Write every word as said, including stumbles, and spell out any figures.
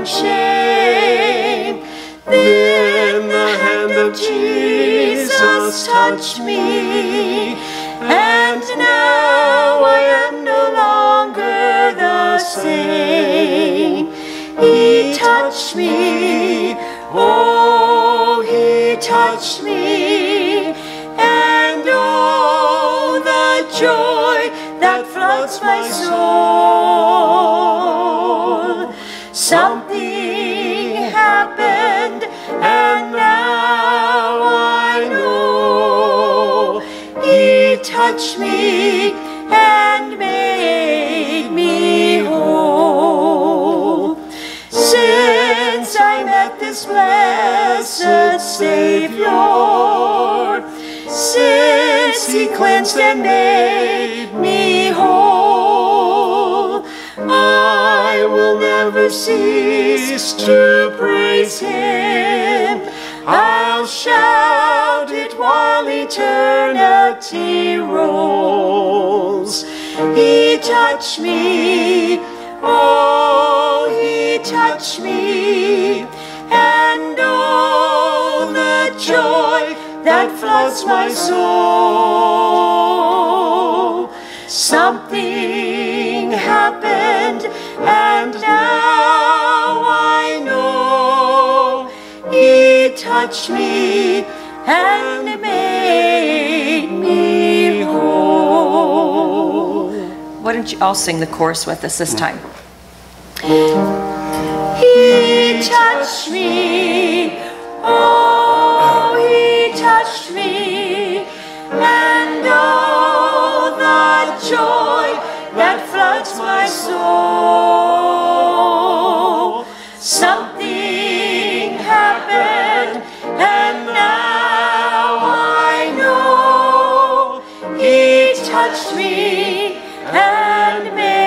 shame. Then the hand of Jesus touched me, and now I am no longer the same. He touched me, oh, he touched me, and oh, the joy that floods my soul. Something happened, and now I know he touched me and made me whole. Since I met this blessed Savior, since he cleansed and made me whole, I will never cease to praise him. I'll shout it while eternity rolls. He touched me, oh, he touched me, and oh, the joy that floods my soul. Something happened, and now I know he touched me and made me whole. Why don't you all sing the chorus with us this time? He touched me, oh, he touched me, and oh, the joy that floods my soul. Something happened, and now I know he touched me and made